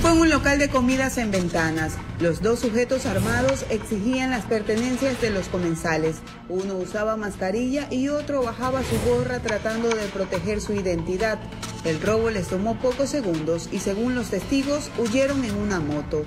Fue en un local de comidas en Ventanas. Los dos sujetos armados exigían las pertenencias de los comensales. Uno usaba mascarilla y otro bajaba su gorra tratando de proteger su identidad. El robo les tomó pocos segundos y, según los testigos, huyeron en una moto.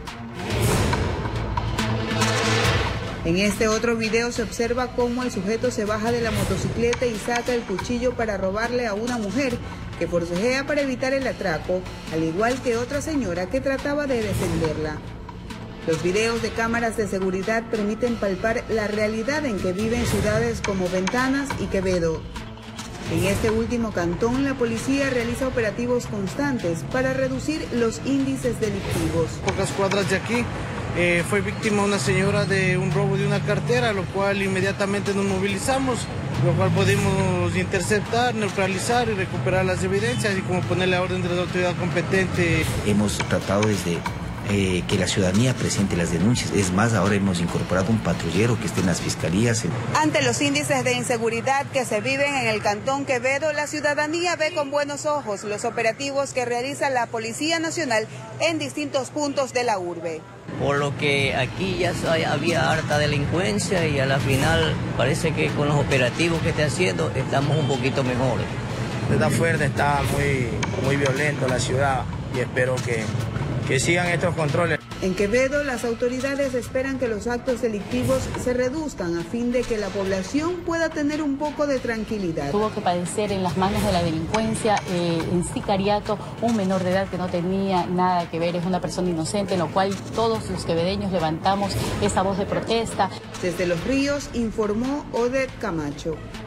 En este otro video se observa cómo el sujeto se baja de la motocicleta y saca el cuchillo para robarle a una mujer que forcejea para evitar el atraco, al igual que otra señora que trataba de defenderla. Los videos de cámaras de seguridad permiten palpar la realidad en que viven ciudades como Ventanas y Quevedo. En este último cantón, la policía realiza operativos constantes para reducir los índices delictivos. Pocas cuadras de aquí fue víctima una señora de un robo de una cartera, lo cual inmediatamente nos movilizamos, lo cual pudimos interceptar, neutralizar y recuperar las evidencias y como ponerle a orden de la autoridad competente. Hemos tratado desde que la ciudadanía presente las denuncias. Es más, ahora hemos incorporado un patrullero que esté en las fiscalías. Ante los índices de inseguridad que se viven en el cantón Quevedo, la ciudadanía ve con buenos ojos los operativos que realiza la Policía Nacional en distintos puntos de la urbe. Por lo que aquí ya había harta delincuencia y a la final parece que con los operativos que está haciendo estamos un poquito mejores. Está fuerte, está muy violento la ciudad y espero que sigan estos controles. En Quevedo, las autoridades esperan que los actos delictivos se reduzcan a fin de que la población pueda tener un poco de tranquilidad. Tuvo que padecer en las manos de la delincuencia, en sicariato, un menor de edad que no tenía nada que ver, es una persona inocente, en lo cual todos los quevedeños levantamos esa voz de protesta. Desde Los Ríos informó Odette Camacho.